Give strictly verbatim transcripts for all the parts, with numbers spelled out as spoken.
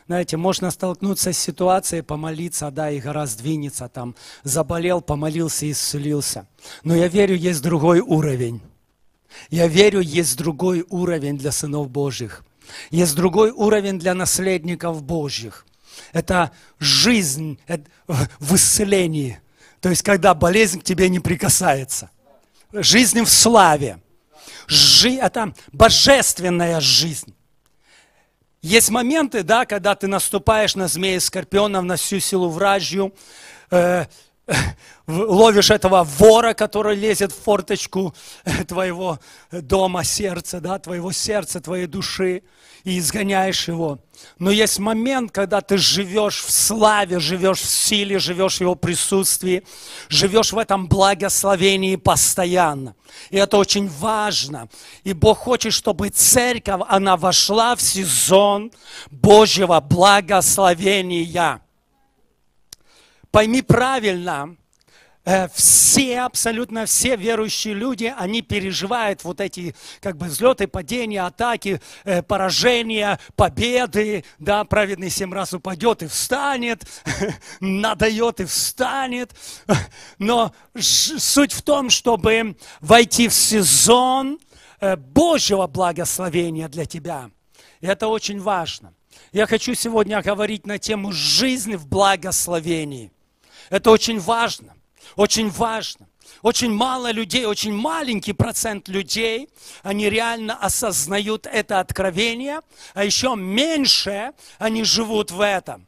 Знаете, можно столкнуться с ситуацией, помолиться, да, и гора сдвинется, там, заболел, помолился и исцелился. Но я верю, есть другой уровень. Я верю, есть другой уровень для сынов Божьих. Есть другой уровень для наследников Божьих. Это жизнь в исцелении. То есть, когда болезнь к тебе не прикасается. Жизнь в славе. Жи- это божественная жизнь. Есть моменты, да, когда ты наступаешь на змея и скорпионов, на всю силу вражью, э, э, ловишь этого вора, который лезет в форточку твоего дома, сердца, да, твоего сердца, твоей души, и изгоняешь его. Но есть момент, когда ты живешь в славе, живешь в силе, живешь в его присутствии, живешь в этом благословении постоянно. И это очень важно. И Бог хочет, чтобы церковь, она вошла в сезон Божьего благословения. Пойми правильно, все, абсолютно все верующие люди, они переживают вот эти как бы взлеты, падения, атаки, поражения, победы. Да, праведный семь раз упадет и встанет, надает и встанет. Но суть в том, чтобы войти в сезон Божьего благословения для тебя. И это очень важно. Я хочу сегодня говорить на тему «Жизнь в благословении». Это очень важно. Очень важно. Очень мало людей, очень маленький процент людей, они реально осознают это откровение, а еще меньше они живут в этом.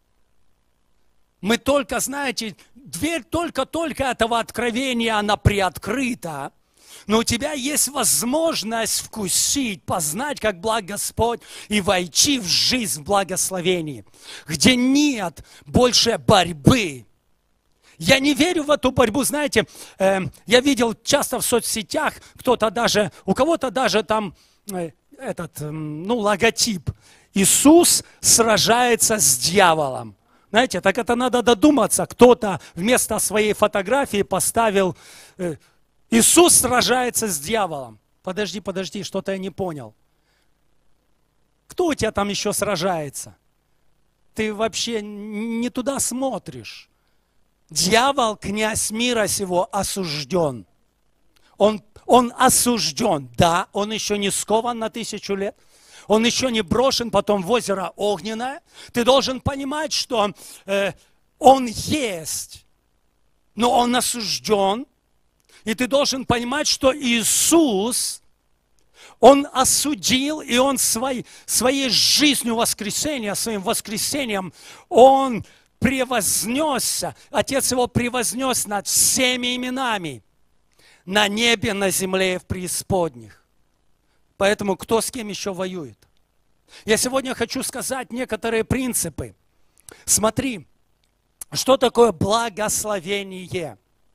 Мы только, знаете, дверь только-только этого откровения, она приоткрыта, но у тебя есть возможность вкусить, познать, как благ Господь, и войти в жизнь в благословении, где нет больше борьбы. Я не верю в эту борьбу, знаете, э, я видел часто в соцсетях, кто-то даже, у кого-то даже там э, этот, э, ну, логотип. Иисус сражается с дьяволом. Знаете, так это надо додуматься. Кто-то вместо своей фотографии поставил э, Иисус сражается с дьяволом. Подожди, подожди, что-то я не понял. Кто у тебя там еще сражается? Ты вообще не туда смотришь. Дьявол, князь мира сего, осужден. Он, он осужден, да, он еще не скован на тысячу лет. Он еще не брошен потом в озеро огненное. Ты должен понимать, что э, он есть, но он осужден. И ты должен понимать, что Иисус, Он осудил, и Он своей, своей жизнью воскресения, своим воскресением, Он превознесся, Отец Его превознес над всеми именами, на небе, на земле и в преисподних. Поэтому кто с кем еще воюет? Я сегодня хочу сказать некоторые принципы. Смотри, что такое благословение?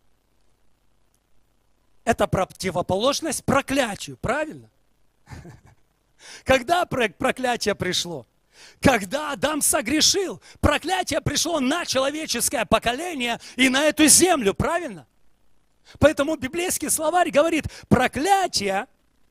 Это противоположность проклятию, правильно? Когда проклятие пришло? Когда Адам согрешил, проклятие пришло на человеческое поколение и на эту землю, правильно? Поэтому библейский словарь говорит, проклятие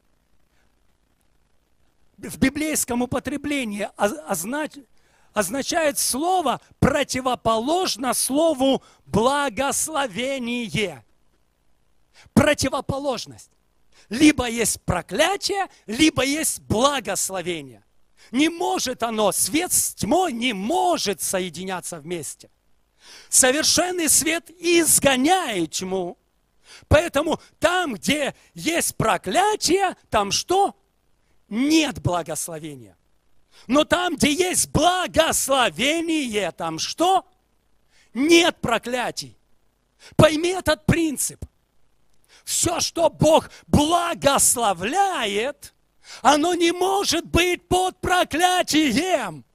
в библейском употреблении означает слово противоположно слову благословение. Противоположность. Либо есть проклятие, либо есть благословение. Не может оно, свет с тьмой не может соединяться вместе. Совершенный свет изгоняет тьму. Поэтому там, где есть проклятие, там что? Нет благословения. Но там, где есть благословение, там что? Нет проклятий. Пойми этот принцип. Все, что Бог благословляет, оно не может быть под проклятием.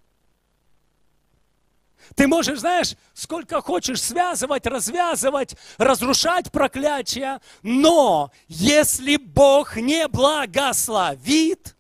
Ты можешь, знаешь, сколько хочешь связывать, развязывать, разрушать проклятия, но если Бог не благословит,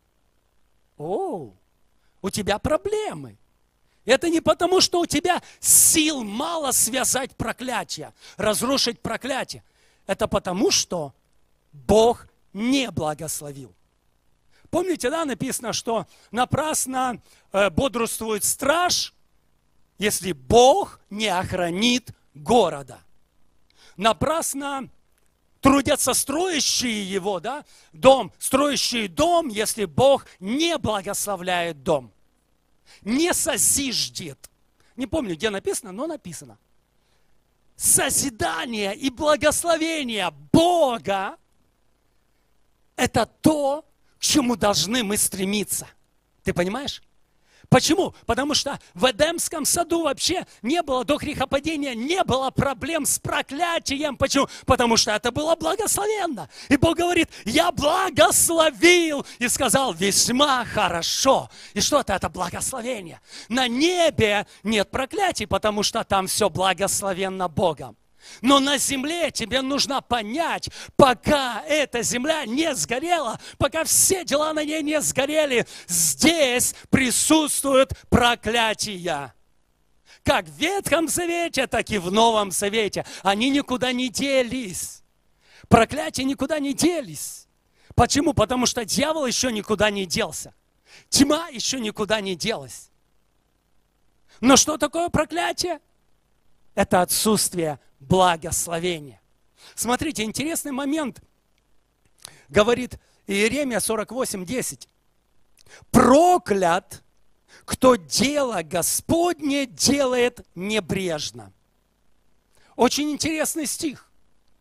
о, у тебя проблемы. Это не потому, что у тебя сил мало связать проклятие, разрушить проклятие. Это потому, что Бог не благословил. Помните, да, написано, что напрасно э, бодрствует страж, если Бог не охранит города. Напрасно трудятся строящие его, да, дом, строящие дом, если Бог не благословляет дом. Не созиждет. Не помню, где написано, но написано. Созидание и благословение Бога – это то, к чему должны мы стремиться. Ты понимаешь? Почему? Потому что в Эдемском саду вообще не было, до грехопадения не было проблем с проклятием. Почему? Потому что это было благословенно. И Бог говорит, я благословил. И сказал, весьма хорошо. И что это? Это благословение. На небе нет проклятий, потому что там все благословенно Богом. Но на земле тебе нужно понять, пока эта земля не сгорела, пока все дела на ней не сгорели, здесь присутствуют проклятия. Как в Ветхом Завете, так и в Новом Завете. Они никуда не делись. Проклятия никуда не делись. Почему? Потому что дьявол еще никуда не делся. Тьма еще никуда не делась. Но что такое проклятие? Это отсутствие благословения. Смотрите, интересный момент. Говорит Иеремия сорок восемь десять. Проклят, кто дело Господне делает небрежно. Очень интересный стих.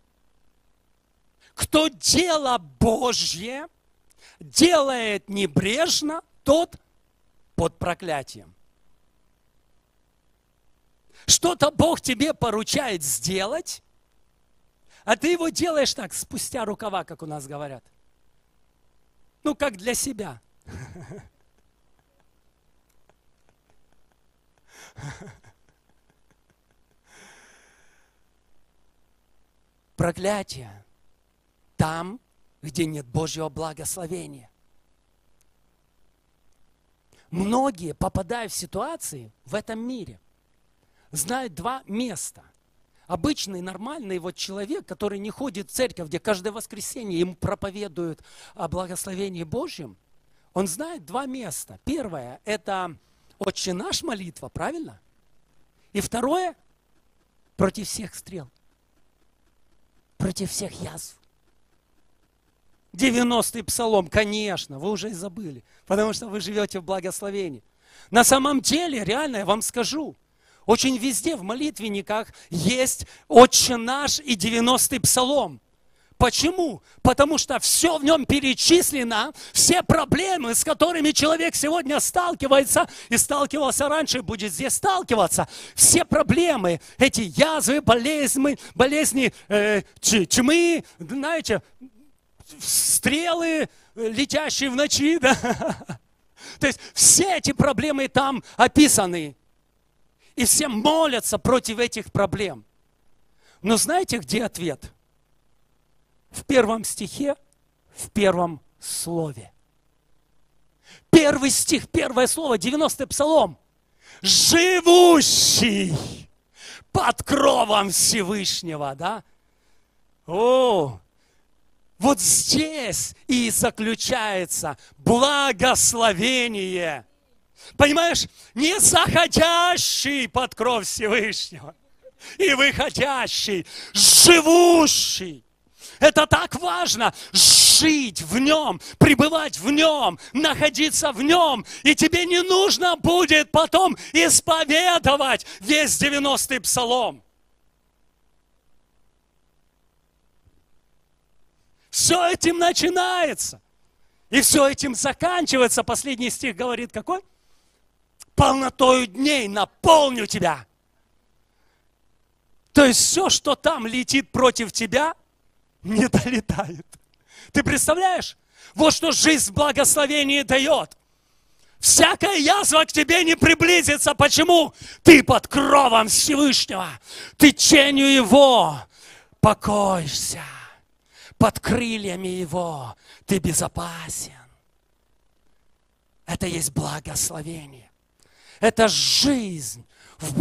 Кто дело Божье делает небрежно, тот под проклятием. Что-то Бог тебе поручает сделать, а ты его делаешь так, спустя рукава, как у нас говорят. Ну, как для себя. Проклятие там, где нет Божьего благословения. Многие, попадая в ситуации в этом мире, знают два места. Обычный, нормальный вот человек, который не ходит в церковь, где каждое воскресенье ему проповедуют о благословении Божьем, он знает два места. Первое – это «Отче наш» молитва, правильно? И второе – против всех стрел, против всех язв. девяностый псалом, конечно, вы уже и забыли, потому что вы живете в благословении. На самом деле, реально, я вам скажу, очень везде в молитвенниках есть «Отче наш» и девяностый псалом. Почему? Потому что все в нем перечислено, все проблемы, с которыми человек сегодня сталкивается, и сталкивался раньше, и будет здесь сталкиваться, все проблемы, эти язвы, болезни, болезни э, чумы, знаете, стрелы, летящие в ночи, да? То есть все эти проблемы там описаны. И все молятся против этих проблем. Но знаете, где ответ? В первом стихе, в первом слове. Первый стих, первое слово, девяностый псалом. Живущий под кровом Всевышнего, да? О, вот здесь и заключается благословение. Понимаешь, не заходящий под кровь Всевышнего и выходящий, живущий. Это так важно, жить в нем, пребывать в нем, находиться в нем. И тебе не нужно будет потом исповедовать весь девяностый псалом. Все этим начинается. И все этим заканчивается. Последний стих говорит какой? Полнотою дней наполню тебя. То есть все, что там летит против тебя, не долетает. Ты представляешь? Вот что жизнь в благословении дает. Всякая язва к тебе не приблизится. Почему? Ты под кровом Всевышнего. Ты тенью Его покоишься. Под крыльями Его ты безопасен. Это есть благословение. Это жизнь в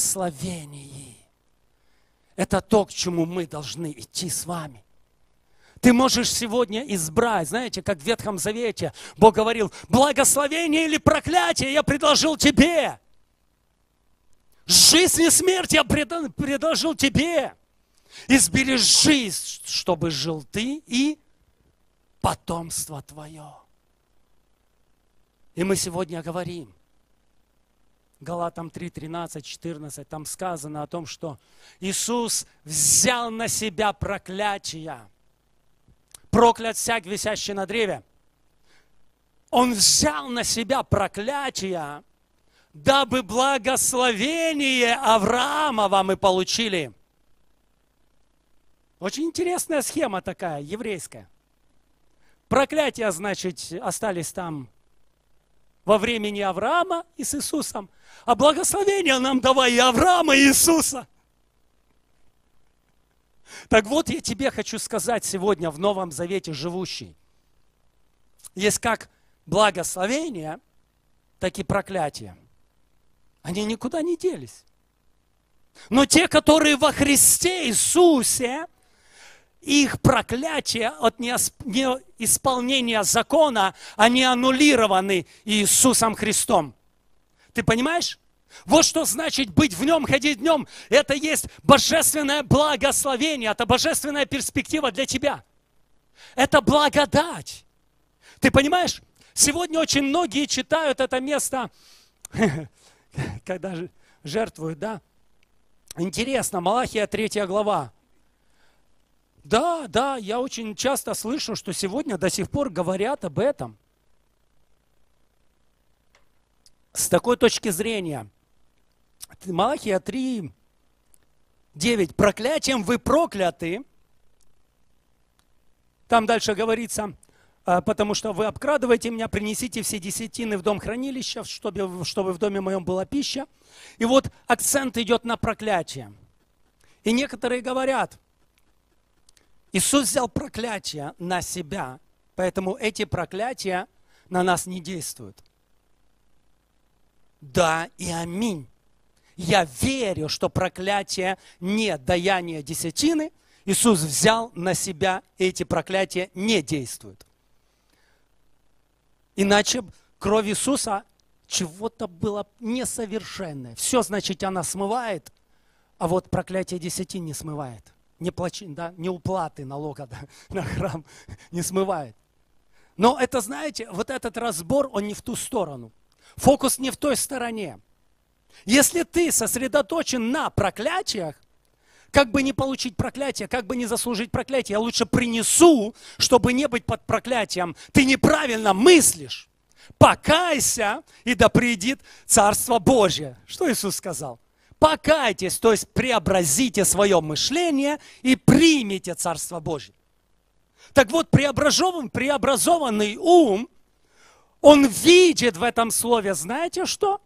благословении. Это то, к чему мы должны идти с вами. Ты можешь сегодня избрать, знаете, как в Ветхом Завете Бог говорил, благословение или проклятие я предложил тебе. Жизнь и смерть я предложил тебе. Избери жизнь, чтобы жил ты и потомство твое. И мы сегодня говорим, Галатам три, тринадцать, четырнадцать, там сказано о том, что Иисус взял на себя проклятие. Проклят всяк, висящий на древе. Он взял на себя проклятие, дабы благословение Авраамова мы получили. Очень интересная схема такая, еврейская. Проклятия, значит, остались там во времени Авраама и с Иисусом. А благословение нам давай и Авраама, и Иисуса. Так вот, я тебе хочу сказать сегодня в Новом Завете живущий. Есть как благословение, так и проклятие. Они никуда не делись. Но те, которые во Христе Иисусе, их проклятие от неисполнения закона, они аннулированы Иисусом Христом. Ты понимаешь? Вот что значит быть в нем, ходить в нем. Это есть божественное благословение, это божественная перспектива для тебя. Это благодать. Ты понимаешь? Сегодня очень многие читают это место, когда жертвуют, да? Интересно, Малахия третья глава. Да, да, я очень часто слышу, что сегодня до сих пор говорят об этом. С такой точки зрения, Малахия три, девять. Проклятием вы прокляты. Там дальше говорится, потому что вы обкрадываете меня, принесите все десятины в дом хранилища, чтобы, чтобы в доме моем была пища. И вот акцент идет на проклятие. И некоторые говорят, Иисус взял проклятие на себя, поэтому эти проклятия на нас не действуют. Да и аминь. Я верю, что проклятие не даяние десятины. Иисус взял на себя, и эти проклятия не действуют. Иначе кровь Иисуса чего-то было несовершенное. Все, значит, она смывает, а вот проклятие десятин не смывает. Не, плачи, да, не уплаты налога, да, на храм не смывает. Но это, знаете, вот этот разбор, он не в ту сторону. Фокус не в той стороне. Если ты сосредоточен на проклятиях, как бы не получить проклятие, как бы не заслужить проклятие, я лучше принесу, чтобы не быть под проклятием. Ты неправильно мыслишь. Покайся, и да придет Царство Божие. Что Иисус сказал? Покайтесь, то есть преобразите свое мышление и примите Царство Божие. Так вот, преобразованный, преобразованный ум, он видит в этом слове, знаете что?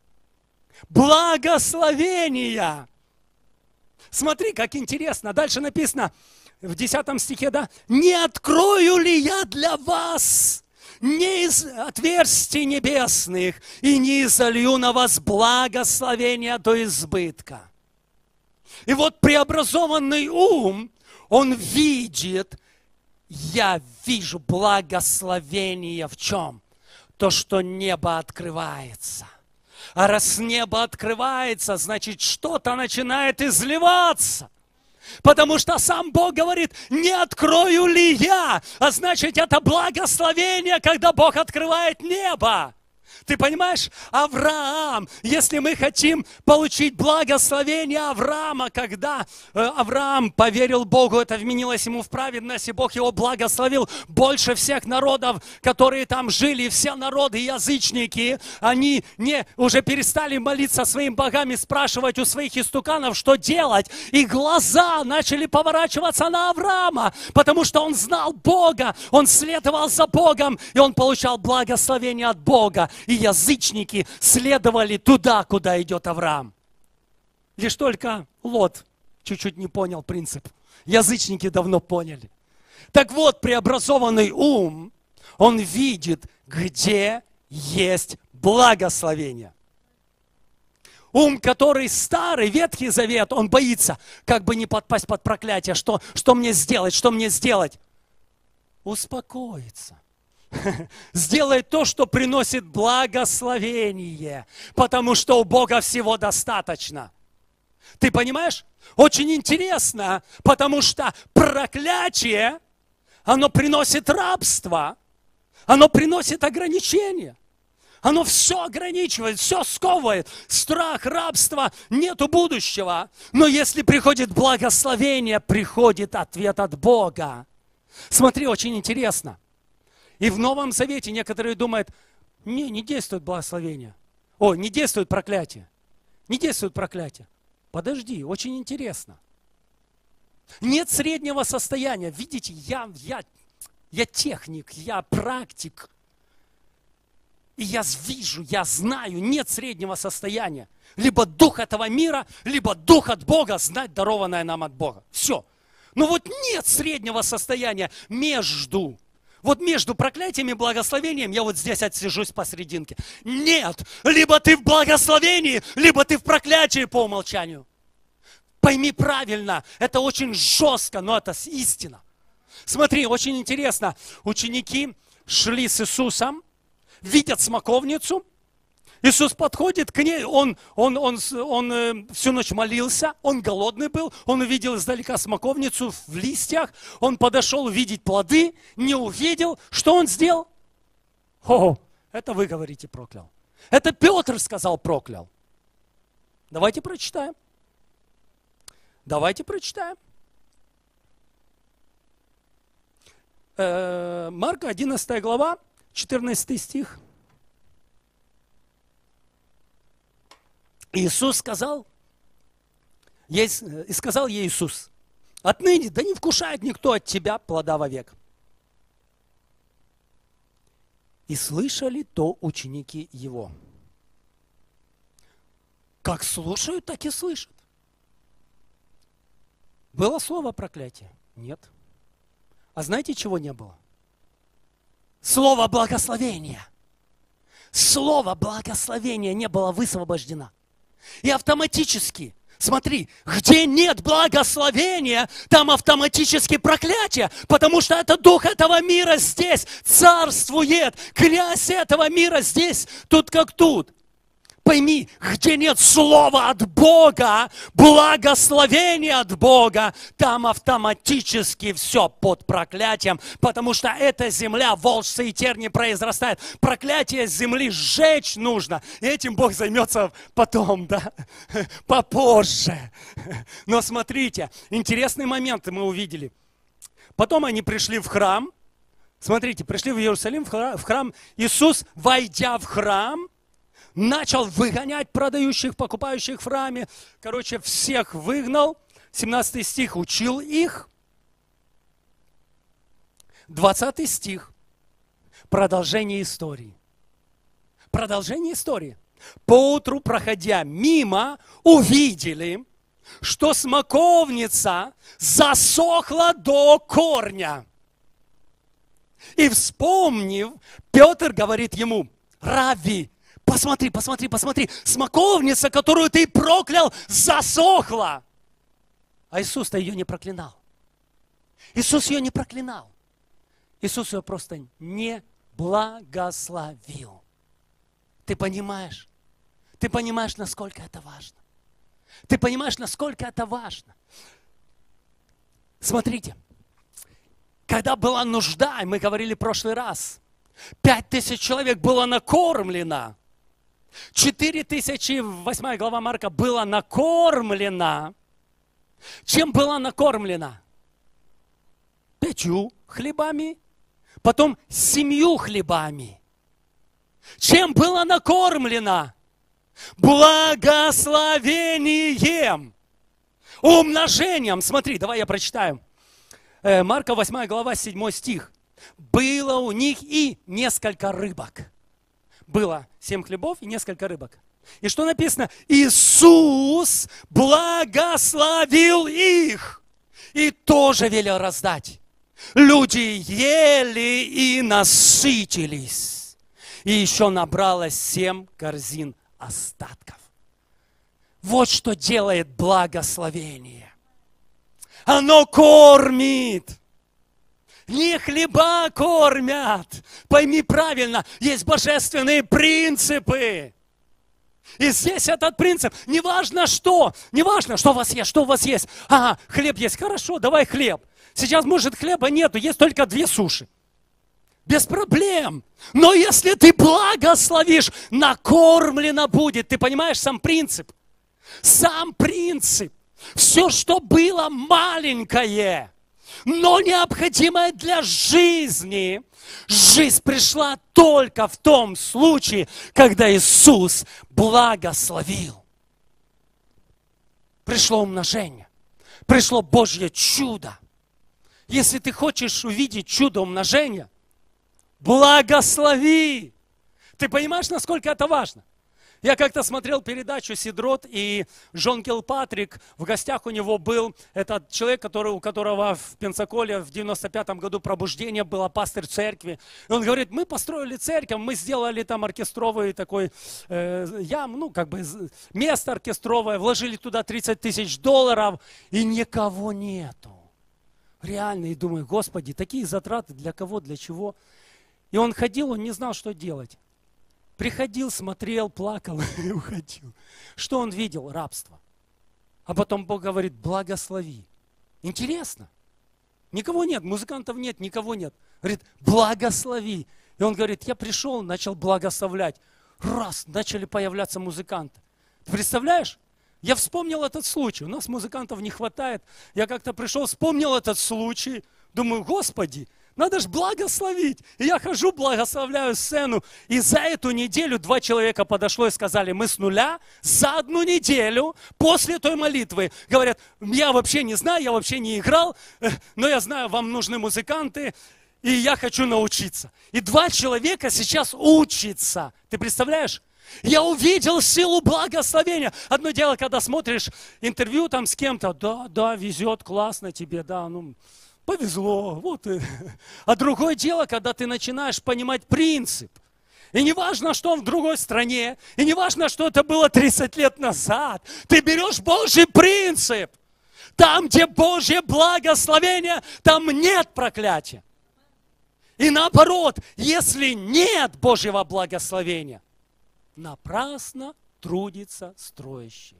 Благословения. Смотри, как интересно. Дальше написано в десятом стихе, да? «Не открою ли я для вас не из отверстий небесных и не изолью на вас благословения до избытка». И вот преобразованный ум, он видит, я вижу благословение в чем? То, что небо открывается. А раз небо открывается, значит, что-то начинает изливаться. Потому что сам Бог говорит, не открою ли я? А значит, это благословение, когда Бог открывает небо. Ты понимаешь, Авраам, если мы хотим получить благословение Авраама, когда э, Авраам поверил Богу, это вменилось ему в праведность, и Бог его благословил больше всех народов, которые там жили, все народы, язычники, они не, уже перестали молиться своим богам и спрашивать у своих истуканов, что делать, и глаза начали поворачиваться на Авраама, потому что он знал Бога, он следовал за Богом, и он получал благословение от Бога. И язычники следовали туда, куда идет Авраам. Лишь только Лот чуть-чуть не понял принцип. Язычники давно поняли. Так вот, преобразованный ум, он видит, где есть благословение. Ум, который старый, Ветхий Завет, он боится, как бы не подпасть под проклятие. Что, что мне сделать, что мне сделать? успокоиться. Сделай то, что приносит благословение, потому что у Бога всего достаточно. Ты понимаешь? Очень интересно, потому что проклятие, оно приносит рабство, оно приносит ограничения. Оно все ограничивает, все сковывает. Страх, рабство, нету будущего. Но если приходит благословение, приходит ответ от Бога. Смотри, очень интересно. И в Новом Завете некоторые думают, не, не действует благословение. О, не действует проклятие. Не действует проклятие. Подожди, очень интересно. Нет среднего состояния. Видите, я, я, я техник, я практик. И я вижу, я знаю, нет среднего состояния. Либо дух этого мира, либо дух от Бога, знать дарованное нам от Бога. Все. Но вот нет среднего состояния между. Вот между проклятием и благословением я вот здесь отсижусь посерединке. Нет, либо ты в благословении, либо ты в проклятии по умолчанию. Пойми правильно, это очень жестко, но это истина. Смотри, очень интересно, ученики шли с Иисусом, видят смоковницу, Иисус подходит к ней, он, он, он, он, он всю ночь молился, он голодный был, он увидел издалека смоковницу в листьях, он подошел увидеть плоды, не увидел, что он сделал? О, это вы говорите проклял. Это Петр сказал проклял. Давайте прочитаем. Давайте прочитаем. Э, Марка, одиннадцатая глава, четырнадцатый стих. Иисус сказал, и сказал ей Иисус, отныне да не вкушает никто от тебя плода вовек. И слышали то ученики его. Как слушают, так и слышат. Было слово проклятие? Нет. А знаете, чего не было? Слово благословения. Слово благословения не было высвобождено. И автоматически, смотри, где нет благословения, там автоматически проклятие, потому что это дух этого мира здесь царствует, грязь этого мира здесь, тут как тут. Пойми, где нет слова от Бога, благословения от Бога, там автоматически все под проклятием, потому что эта земля, волжцы и терни произрастает. Проклятие земли сжечь нужно, и этим Бог займется потом, да, попозже. Но смотрите, интересный момент мы увидели. Потом они пришли в храм, смотрите, пришли в Иерусалим, в храм, Иисус, войдя в храм, начал выгонять продающих, покупающих в храме. Короче, всех выгнал. семнадцатый стих учил их. двадцатый стих. Продолжение истории. Продолжение истории. Поутру, проходя мимо, увидели, что смоковница засохла до корня. И вспомнив, Петр говорит ему, Равви, посмотри, посмотри, посмотри, смоковница, которую ты проклял, засохла. А Иисус-то ее не проклинал. Иисус ее не проклинал. Иисус ее просто не благословил. Ты понимаешь? Ты понимаешь, насколько это важно? Ты понимаешь, насколько это важно? Смотрите, когда была нужда, и мы говорили в прошлый раз, пять тысяч человек было накормлено. Четыре тысячи, восьмая глава Марка, была накормлена. Чем была накормлена? Пятью хлебами, потом семью хлебами. Чем была накормлена? Благословением, умножением. Смотри, давай я прочитаю. Марка, восьмая глава, седьмой стих. Было у них и несколько рыбок. Было семь хлебов и несколько рыбок. И что написано? Иисус благословил их и тоже велел раздать. Люди ели и насытились. И еще набралось семь корзин остатков. Вот что делает благословение. Оно кормит. Не хлеба кормят. Пойми правильно, есть божественные принципы. И здесь этот принцип, неважно что, неважно, что у вас есть, что у вас есть. Ага, хлеб есть, хорошо, давай хлеб. Сейчас, может, хлеба нету, есть только две суши. Без проблем. Но если ты благословишь, накормлено будет. Ты понимаешь сам принцип? Сам принцип. Все, что было маленькое, но необходимое для жизни, жизнь пришла только в том случае, когда Иисус благословил. Пришло умножение, пришло Божье чудо. Если ты хочешь увидеть чудо умножения, благослови. Ты понимаешь, насколько это важно? Я как-то смотрел передачу «Сидрот», и Джон Килпатрик, в гостях у него был этот человек, который, у которого в Пенсаколе в девяносто пятом году пробуждение было, пастырь церкви. И он говорит, мы построили церковь, мы сделали там оркестровый такой э, ям, ну как бы место оркестровое, вложили туда тридцать тысяч долларов, и никого нету. Реально, и думаю, Господи, такие затраты для кого, для чего? И он ходил, он не знал, что делать. Приходил, смотрел, плакал и уходил. Что он видел? Рабство. А потом Бог говорит, благослови. Интересно. Никого нет, музыкантов нет, никого нет. Говорит, благослови. И он говорит, я пришел, начал благословлять. Раз, начали появляться музыканты. Ты представляешь? Я вспомнил этот случай. У нас музыкантов не хватает. Я как-то пришел, вспомнил этот случай. Думаю, Господи, надо же благословить. И я хожу, благословляю сцену. И за эту неделю два человека подошло и сказали, мы с нуля за одну неделю после той молитвы. Говорят, я вообще не знаю, я вообще не играл, но я знаю, вам нужны музыканты, и я хочу научиться. И два человека сейчас учатся. Ты представляешь? Я увидел силу благословения. Одно дело, когда смотришь интервью там с кем-то, да, да, везет, классно тебе, да, ну... Повезло, вот и. А другое дело, когда ты начинаешь понимать принцип. И не важно, что он в другой стране, и не важно, что это было тридцать лет назад. Ты берешь Божий принцип. Там, где Божье благословение, там нет проклятия. И наоборот, если нет Божьего благословения, напрасно трудится строящий.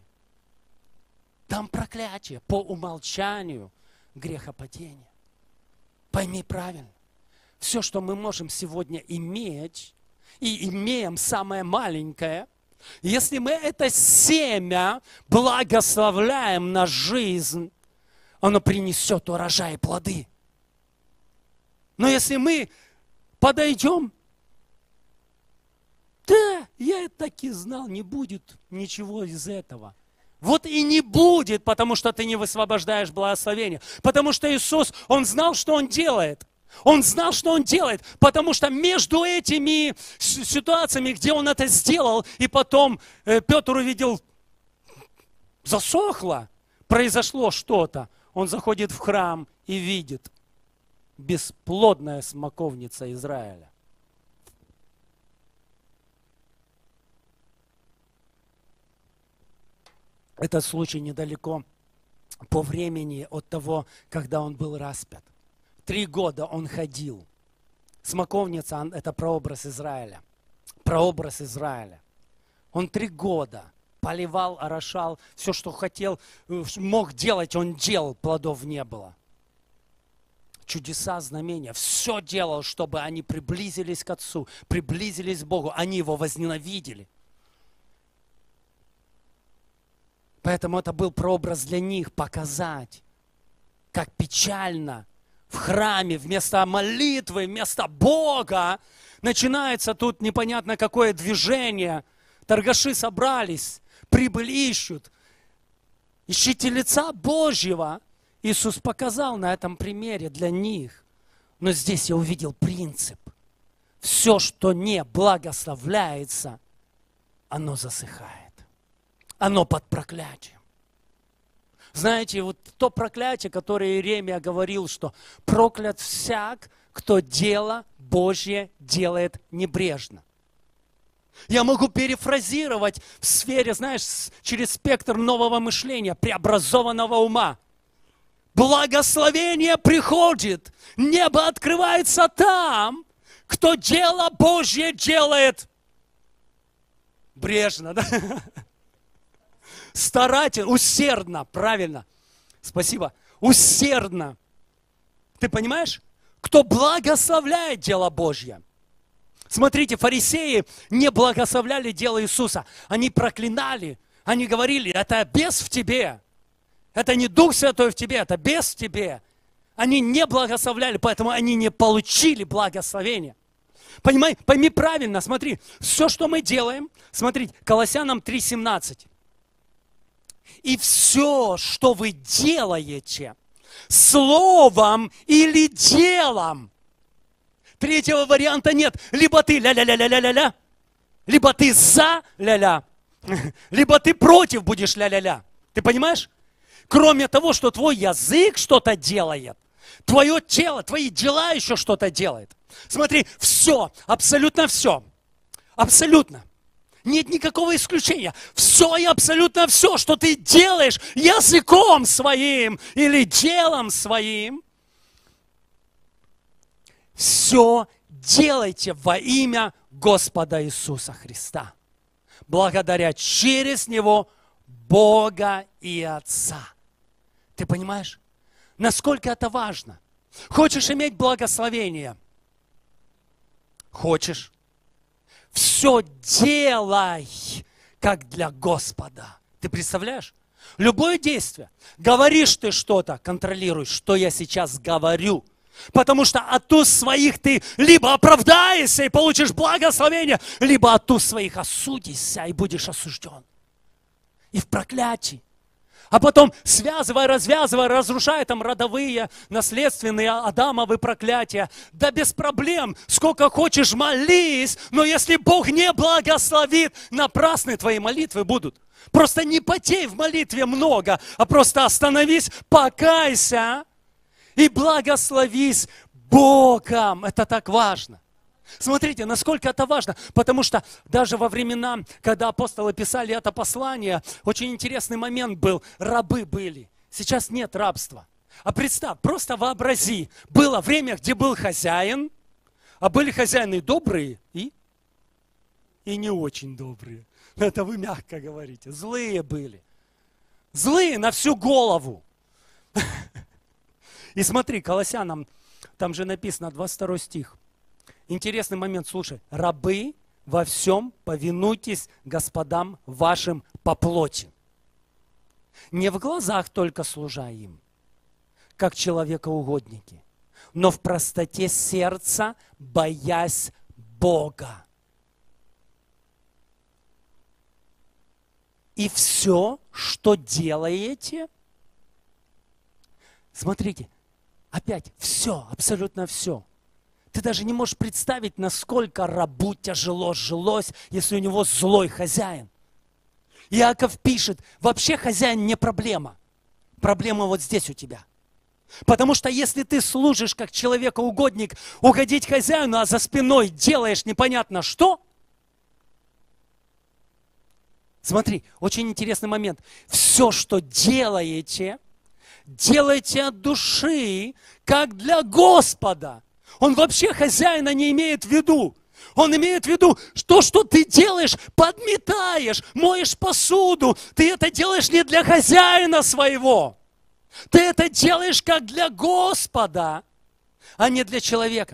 Там проклятие по умолчанию грехопадения. Пойми правильно, все, что мы можем сегодня иметь, и имеем самое маленькое, если мы это семя благословляем на жизнь, оно принесет урожай и плоды. Но если мы подойдем, да, я это так и знал, не будет ничего из этого. Вот и не будет, потому что ты не высвобождаешь благословение. Потому что Иисус, Он знал, что Он делает. Он знал, что Он делает, потому что между этими ситуациями, где Он это сделал, и потом Петр увидел, засохло, произошло что-то. Он заходит в храм и видит бесплодная смоковница Израиля. Этот случай недалеко по времени от того, когда он был распят. Три года он ходил. Смоковница – это прообраз Израиля. Прообраз Израиля. Он три года поливал, орошал, все, что хотел, мог делать, он делал, плодов не было. Чудеса, знамения, все делал, чтобы они приблизились к Отцу, приблизились к Богу, они Его возненавидели. Поэтому это был прообраз для них, показать, как печально в храме вместо молитвы, вместо Бога начинается тут непонятно какое движение. Торгаши собрались, прибыль ищут. Ищите лица Божьего. Иисус показал на этом примере для них. Но здесь я увидел принцип. Все, что не благословляется, оно засыхает. Оно под проклятием. Знаете, вот то проклятие, которое Иеремия говорил, что проклят всяк, кто дело Божье делает небрежно. Я могу перефразировать в сфере, знаешь, через спектр нового мышления, преобразованного ума. Благословение приходит, небо открывается там, кто дело Божье делает брежно, да? Старательно, усердно, правильно. Спасибо. Усердно. Ты понимаешь? Кто благословляет дело Божье. Смотрите, фарисеи не благословляли дело Иисуса. Они проклинали, они говорили, это бес в тебе. Это не Дух Святой в тебе, это бес в тебе. Они не благословляли, поэтому они не получили благословения. Понимай, пойми правильно, смотри, все, что мы делаем, смотрите, Колоссянам три семнадцать. И все, что вы делаете, словом или делом, третьего варианта нет. Либо ты ля-ля-ля-ля-ля-ля, либо ты за ля-ля, либо ты против будешь ля-ля-ля. Ты понимаешь? Кроме того, что твой язык что-то делает, твое тело, твои дела еще что-то делает. Смотри, все, абсолютно все, абсолютно. Нет никакого исключения. Все и абсолютно все, что ты делаешь языком своим или делом своим, все делайте во имя Господа Иисуса Христа, благодаря через Него Бога и Отца. Ты понимаешь, насколько это важно? Хочешь иметь благословение? Хочешь? Все делай, как для Господа. Ты представляешь? Любое действие. Говоришь ты что-то, контролируй, что я сейчас говорю. Потому что от уст своих ты либо оправдаешься и получишь благословение, либо от уст своих осудишься и будешь осужден. И в проклятии. А потом связывая, развязывая, разрушая там родовые, наследственные Адамовы проклятия. Да без проблем, сколько хочешь молись, но если Бог не благословит, напрасны твои молитвы будут. Просто не потей в молитве много, а просто остановись, покайся и благословись Богом. Это так важно. Смотрите, насколько это важно, потому что даже во времена, когда апостолы писали это послание, очень интересный момент был, рабы были. Сейчас нет рабства. А представь, просто вообрази, было время, где был хозяин, а были хозяины добрые и, и не очень добрые. Это вы мягко говорите, злые были. Злые на всю голову. И смотри, Колоссянам, там же написано, двадцать второй стих. Интересный момент, слушай. Рабы, во всем повинуйтесь господам вашим по плоти. Не в глазах только служа им, как человекоугодники, но в простоте сердца, боясь Бога. И все, что делаете, смотрите, опять все, абсолютно все. Ты даже не можешь представить, насколько рабу тяжело жилось, если у него злой хозяин. Иаков пишет, вообще хозяин не проблема. Проблема вот здесь у тебя. Потому что если ты служишь как человекоугодник, угодить хозяину, а за спиной делаешь непонятно что. Смотри, очень интересный момент. Все, что делаете, делайте от души, как для Господа. Он вообще хозяина не имеет в виду. Он имеет в виду, что, что ты делаешь, подметаешь, моешь посуду. Ты это делаешь не для хозяина своего. Ты это делаешь как для Господа, а не для человека.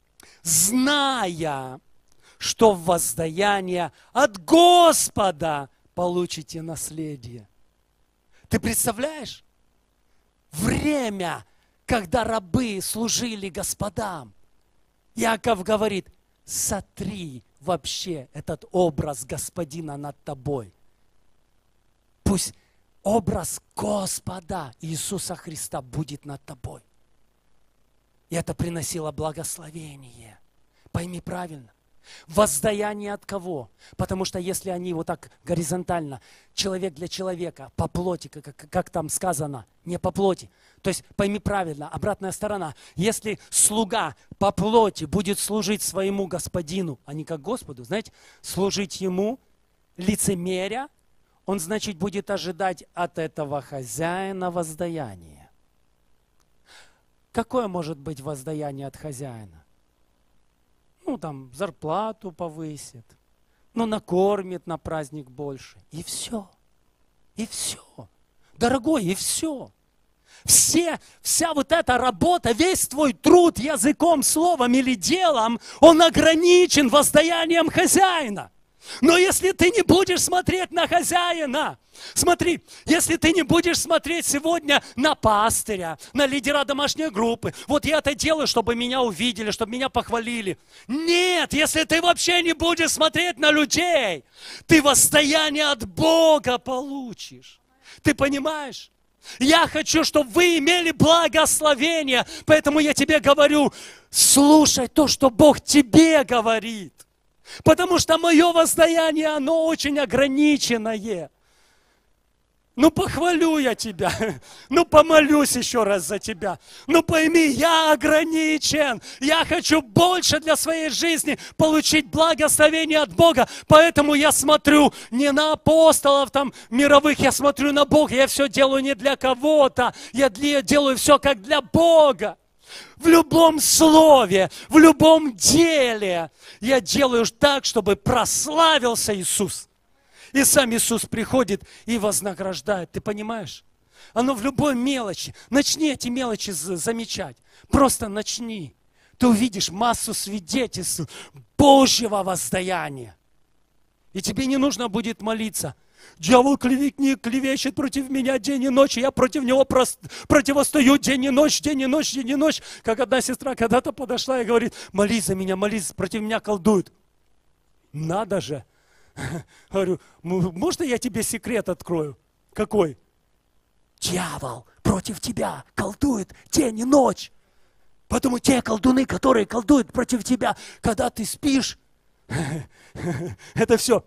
Зная, что в воздаяние от Господа получите наследие. Ты представляешь? Время, когда рабы служили господам. Иаков говорит, сотри вообще этот образ господина над тобой. Пусть образ Господа Иисуса Христа будет над тобой. И это приносило благословение. Пойми правильно. Воздаяние от кого? Потому что если они вот так горизонтально, человек для человека, по плоти, как, как там сказано, не по плоти. То есть пойми правильно, обратная сторона. Если слуга по плоти будет служить своему господину, а не как Господу, знаете, служить ему, лицемеря, он, значит, будет ожидать от этого хозяина воздаяния. Какое может быть воздаяние от хозяина? Ну, там, зарплату повысит, ну, накормит на праздник больше. И все. И все. Дорогой, и все. Все, вся вот эта работа, весь твой труд языком, словом или делом, он ограничен воздаянием хозяина. Но если ты не будешь смотреть на хозяина, смотри, если ты не будешь смотреть сегодня на пастыря, на лидера домашней группы, вот я это делаю, чтобы меня увидели, чтобы меня похвалили. Нет, если ты вообще не будешь смотреть на людей, ты воздаяние от Бога получишь. Ты понимаешь? Я хочу, чтобы вы имели благословение, поэтому я тебе говорю, слушай то, что Бог тебе говорит. Потому что мое воздаяние, оно очень ограниченное. Ну, похвалю я тебя, ну, помолюсь еще раз за тебя. Ну, пойми, я ограничен, я хочу больше для своей жизни получить благословение от Бога, поэтому я смотрю не на апостолов там мировых, я смотрю на Бога, я все делаю не для кого-то, я делаю все как для Бога. В любом слове, в любом деле я делаю так, чтобы прославился Иисус. И сам Иисус приходит и вознаграждает. Ты понимаешь? Оно в любой мелочи. Начни эти мелочи замечать. Просто начни. Ты увидишь массу свидетельств Божьего воздаяния. И тебе не нужно будет молиться. Дьявол клеветник, клевещет против меня день и ночь, я против него противостою день и ночь, день и ночь, день и ночь. Как одна сестра когда-то подошла и говорит, молись за меня, молись, против меня колдуют. Надо же. Говорю, можно я тебе секрет открою? Какой? Дьявол против тебя колдует день и ночь. Поэтому те колдуны, которые колдуют против тебя, когда ты спишь, это все.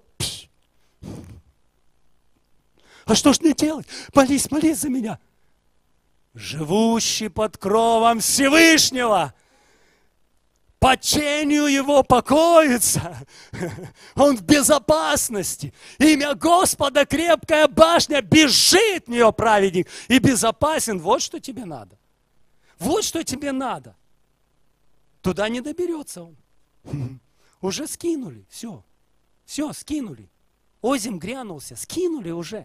А что ж мне делать? Молись, молись за меня. Живущий под кровом Всевышнего, по тенью его покоится. Он в безопасности. Имя Господа крепкая башня, бежит в нее праведник и безопасен. Вот что тебе надо. Вот что тебе надо. Туда не доберется он. Уже скинули, все. Все, скинули. Озим грянулся, скинули уже.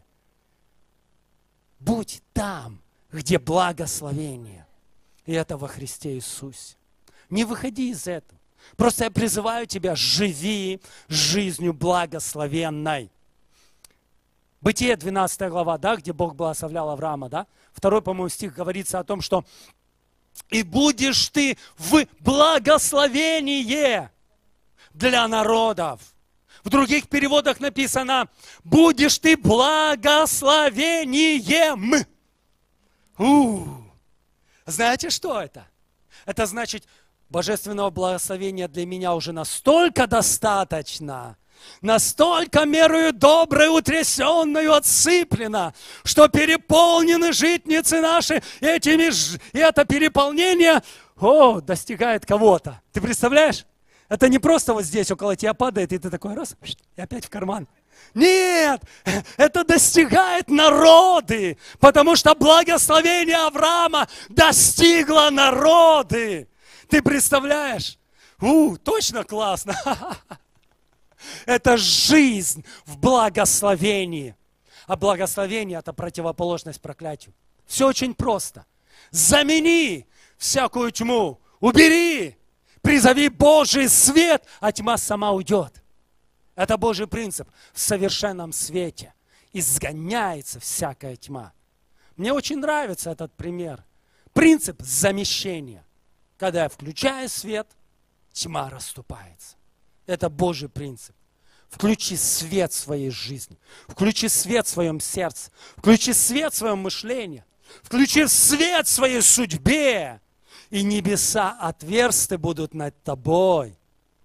Будь там, где благословение. И это во Христе Иисусе. Не выходи из этого. Просто я призываю тебя, живи жизнью благословенной. Бытие двенадцатая глава, да, где Бог благословлял Авраама, да? Второй, по-моему, стих говорится о том, что «И будешь ты в благословении для народов». В других переводах написано «Будешь ты благословением». У-у-у. Знаете, что это? Это значит, божественного благословения для меня уже настолько достаточно, настолько мерою доброй, утрясенную, отсыплено, что переполнены житницы наши этими, и это переполнение, о, достигает кого-то. Ты представляешь? Это не просто вот здесь около тебя падает, и ты такой раз, и опять в карман. Нет, это достигает народы, потому что благословение Авраама достигло народы. Ты представляешь? У, точно классно. Это жизнь в благословении. А благословение – это противоположность проклятию. Все очень просто. Замени всякую тьму, убери, призови Божий свет, а тьма сама уйдет. Это Божий принцип. В совершенном свете изгоняется всякая тьма. Мне очень нравится этот пример. Принцип замещения. Когда я включаю свет, тьма расступается. Это Божий принцип. Включи свет в своей жизни. Включи свет в своем сердце. Включи свет в своем мышлении. Включи свет в своей судьбе. И небеса отверсты будут над тобой.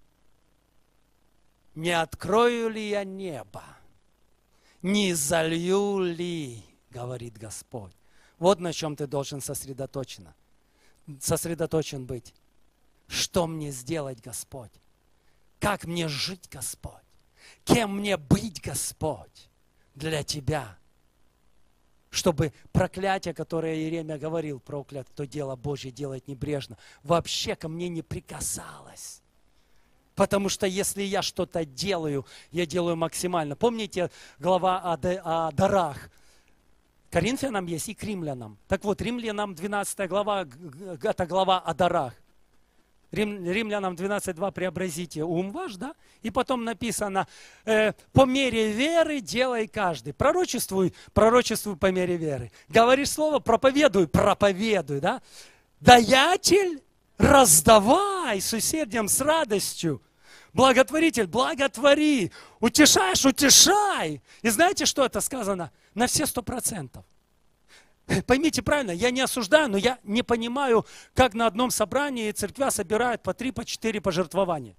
Не открою ли я небо? Не залью ли, говорит Господь. Вот на чем ты должен сосредоточен. Сосредоточен быть. Что мне сделать, Господь? Как мне жить, Господь? Кем мне быть, Господь, для Тебя? чтобы проклятие, которое Иеремия говорил, проклят, кто дело Божье делает небрежно, вообще ко мне не прикасалось. Потому что если я что-то делаю, я делаю максимально. Помните глава о, о дарах? Коринфянам есть и к римлянам. Так вот, римлянам двенадцатая глава, это глава о дарах. Рим, римлянам двенадцать два преобразите ум ваш, да? И потом написано, э, по мере веры делай каждый. Пророчествуй, пророчествуй по мере веры. Говоришь слово, проповедуй, проповедуй, да? Даятель, раздавай с усердием, с радостью. Благотворитель, благотвори. Утешаешь, утешай. И знаете, что это сказано? На все сто процентов. Поймите правильно, я не осуждаю, но я не понимаю, как на одном собрании церквя собирает по три, по четыре пожертвования.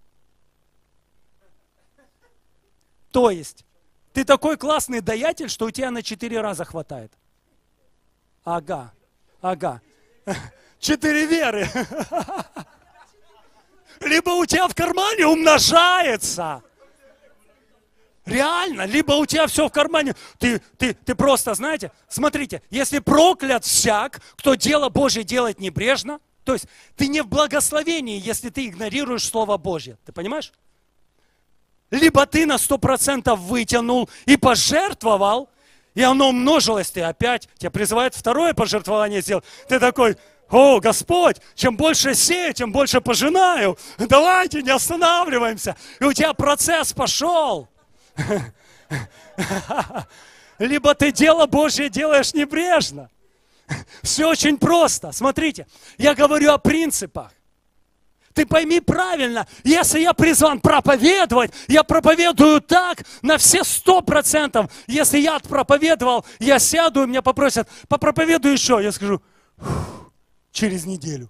То есть, ты такой классный даятель, что у тебя на четыре раза хватает. Ага, ага. Четыре веры. Либо у тебя в кармане умножается. Реально, либо у тебя все в кармане, ты, ты, ты просто, знаете, смотрите, если проклят всяк, кто дело Божье делает небрежно, то есть ты не в благословении, если ты игнорируешь Слово Божье, ты понимаешь? Либо ты на сто процентов вытянул и пожертвовал, и оно умножилось, ты опять, тебя призывает второе пожертвование сделать, ты такой... О, Господь, чем больше сею, тем больше пожинаю, давайте не останавливаемся, и у тебя процесс пошел. Либо ты дело Божье делаешь небрежно. Все очень просто. Смотрите, я говорю о принципах. Ты пойми правильно, если я призван проповедовать, я проповедую так на все сто процентов. Если я отпроповедовал, я сяду, и меня попросят, попроповедуй еще. Я скажу, через неделю.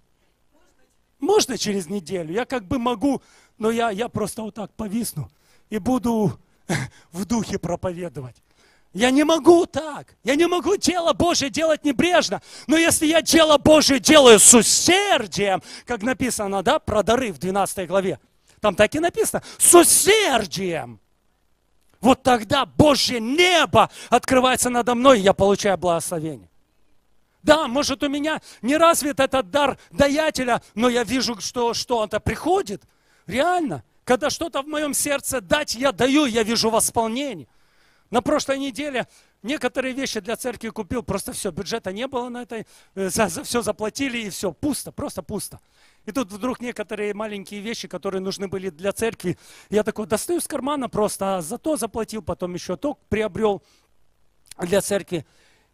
Можно через неделю? Я как бы могу, но я, я просто вот так повисну и буду в духе проповедовать. Я не могу так. Я не могу дело Божье делать небрежно. Но если я дело Божье делаю с усердием, как написано, да, про дары в двенадцатой главе, там так и написано, с усердием, вот тогда Божье небо открывается надо мной, и я получаю благословение. Да, может, у меня не развит этот дар даятеля, но я вижу, что что-то приходит. Реально. Когда что-то в моем сердце дать, я даю, я вижу восполнение. На прошлой неделе некоторые вещи для церкви купил, просто все, бюджета не было на это, за, за все заплатили и все, пусто, просто пусто. И тут вдруг некоторые маленькие вещи, которые нужны были для церкви, я такой достаю из кармана просто, а за то заплатил, потом еще то приобрел для церкви.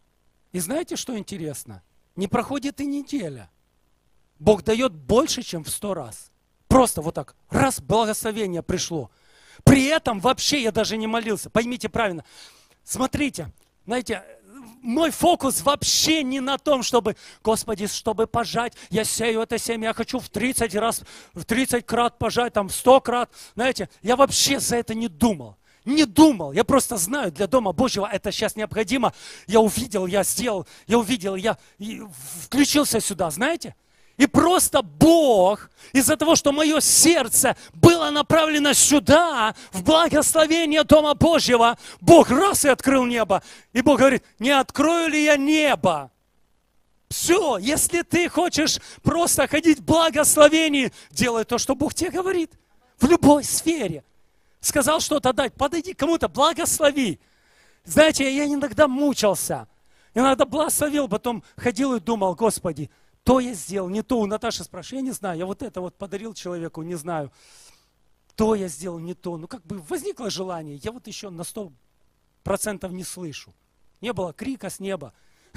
И знаете, что интересно? Не проходит и неделя. Бог дает больше, чем в сто раз. Просто вот так, раз, благословение пришло. При этом вообще я даже не молился. Поймите правильно. Смотрите, знаете, мой фокус вообще не на том, чтобы, Господи, чтобы пожать, я сею это семя, я хочу в тридцать раз, в тридцать крат пожать, там в сто крат. Знаете, я вообще за это не думал. Не думал, я просто знаю, для Дома Божьего это сейчас необходимо. Я увидел, я сделал, я увидел, я включился сюда, знаете? И просто Бог, из-за того, что мое сердце было направлено сюда, в благословение Дома Божьего, Бог раз и открыл небо. И Бог говорит, не открою ли я небо? Все, если ты хочешь просто ходить в благословении, делай то, что Бог тебе говорит. В любой сфере. Сказал что-то дать, подойди к кому-то, благослови. Знаете, я иногда мучился. Иногда благословил, потом ходил и думал, Господи, то я сделал, не то. У Наташи спрашиваю, я не знаю, я вот это вот подарил человеку, не знаю. То я сделал, не то. Ну как бы возникло желание, я вот еще на сто процентов не слышу. Не было крика с неба.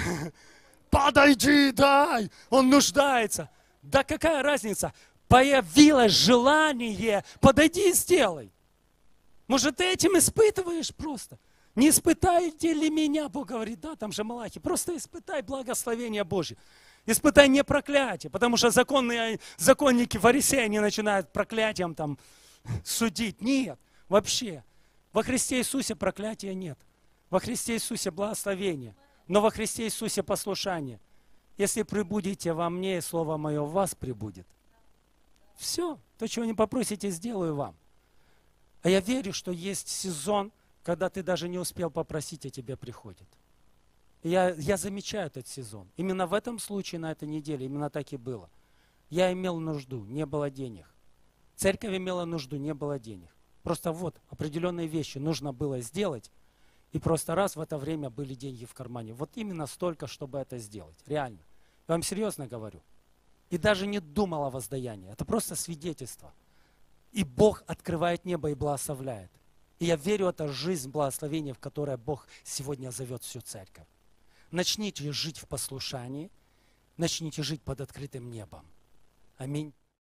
Подойди, дай, он нуждается. Да какая разница? Появилось желание, подойди и сделай. Может, ты этим испытываешь просто? Не испытаете ли меня, Бог говорит, да, там же Малахи, просто испытай благословение Божье. Испытай не проклятие, потому что законные, законники, фарисеи, они начинают проклятием там судить. Нет, вообще. Во Христе Иисусе проклятия нет. Во Христе Иисусе благословение, но во Христе Иисусе послушание. Если пребудете во мне, и Слово Мое в вас пребудет. Все, то, чего не попросите, сделаю вам. А я верю, что есть сезон, когда ты даже не успел попросить, а тебе приходит. И я, я замечаю этот сезон. Именно в этом случае, на этой неделе, именно так и было. Я имел нужду, не было денег. Церковь имела нужду, не было денег. Просто вот определенные вещи нужно было сделать, и просто раз в это время были деньги в кармане. Вот именно столько, чтобы это сделать. Реально. Я вам серьезно говорю. И даже не думал о воздаянии. Это просто свидетельство. И Бог открывает небо и благословляет. И я верю, это жизнь благословения, в которое Бог сегодня зовет всю церковь. Начните жить в послушании, начните жить под открытым небом. Аминь.